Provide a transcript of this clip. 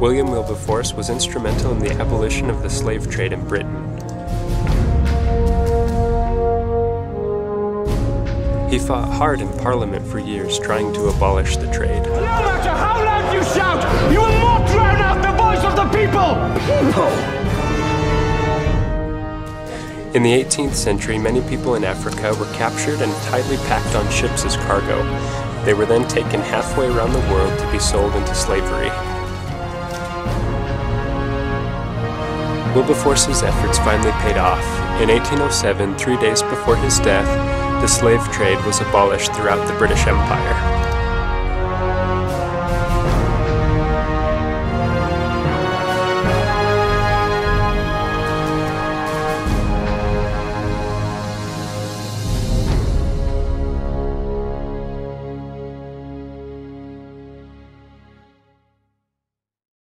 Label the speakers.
Speaker 1: William Wilberforce was instrumental in the abolition of the slave trade in Britain. He fought hard in Parliament for years trying to abolish the trade.
Speaker 2: No matter how loud you shout, you will not drown out the voice of the people!
Speaker 1: In the 18th century, many people in Africa were captured and tightly packed on ships as cargo. They were then taken halfway around the world to be sold into slavery. Wilberforce's efforts finally paid off. In 1807, 3 days before his death, the slave trade was abolished throughout the British Empire.